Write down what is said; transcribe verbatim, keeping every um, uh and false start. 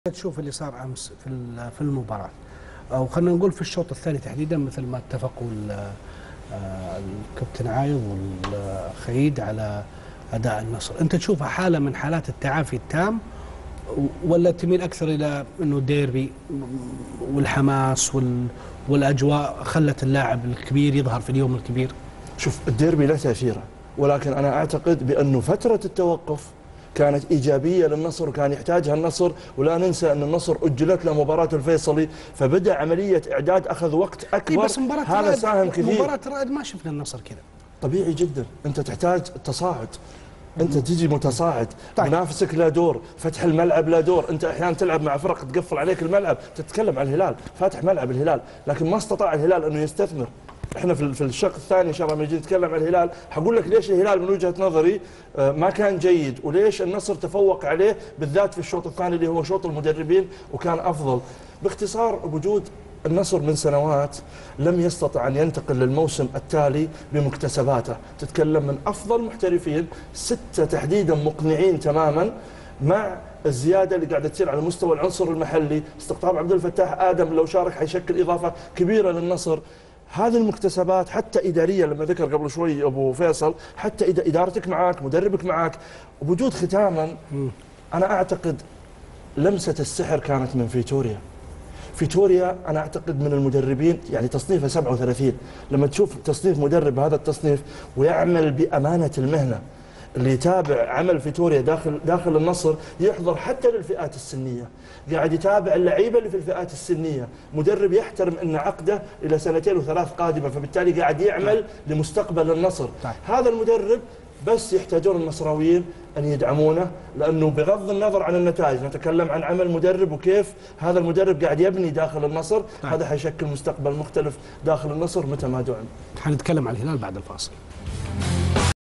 تشوف اللي صار امس في في المباراه، او خلينا نقول في الشوط الثاني تحديدا، مثل ما اتفقوا الكابتن عايض والخيد على اداء النصر، انت تشوفها حاله من حالات التعافي التام ولا تميل اكثر الى انه ديربي والحماس والاجواء خلت اللاعب الكبير يظهر في اليوم الكبير؟ شوف، الديربي له تاثيره، ولكن انا اعتقد بانه فتره التوقف كانت إيجابية للنصر وكان يحتاجها النصر، ولا ننسى أن النصر أجلت له مباراة الفيصلي، فبدأ عملية إعداد أخذ وقت أكبر. بس هذا ساهم كثير. مباراة رائد ما شفنا النصر كذا. طبيعي جدا، أنت تحتاج تصاعد، أنت تجي متصاعد. طيب. منافسك لا دور، فتح الملعب لا دور، أنت أحيانا تلعب مع فرق تقفل عليك الملعب، تتكلم عن الهلال فاتح ملعب الهلال، لكن ما استطاع الهلال أنه يستثمر. احنا في الشق الثاني ان شاء الله لما نجي نتكلم عن الهلال حقول لك ليش الهلال من وجهه نظري ما كان جيد، وليش النصر تفوق عليه بالذات في الشوط الثاني اللي هو شوط المدربين وكان افضل. باختصار، وجود النصر من سنوات لم يستطع ان ينتقل للموسم التالي بمكتسباته، تتكلم من افضل محترفين سته تحديدا مقنعين تماما، مع الزياده اللي قاعده تصير على مستوى العنصر المحلي، استقطاب عبد الفتاح ادم لو شارك حيشكل اضافه كبيره للنصر. هذه المكتسبات حتى إدارية، لما ذكر قبل شوي أبو فيصل، حتى إذا إدارتك معك، مدربك معك، وجود ختاما، أنا أعتقد لمسة السحر كانت من فيتوريا. فيتوريا أنا أعتقد من المدربين، يعني تصنيفه سبعة وثلاثين، لما تشوف تصنيف مدرب هذا التصنيف ويعمل بأمانة المهنة، اللي يتابع عمل فيتوريا داخل داخل النصر يحضر حتى للفئات السنيه، قاعد يتابع اللعيبه اللي في الفئات السنيه، مدرب يحترم ان عقده الى سنتين وثلاث قادمه، فبالتالي قاعد يعمل لمستقبل النصر. هذا المدرب بس يحتاجون النصراويين ان يدعمونه، لانه بغض النظر عن النتائج نتكلم عن عمل مدرب وكيف هذا المدرب قاعد يبني داخل النصر. هذا حيشكل مستقبل مختلف داخل النصر متى ما دعم. حنتكلم عن الهلال بعد الفاصل.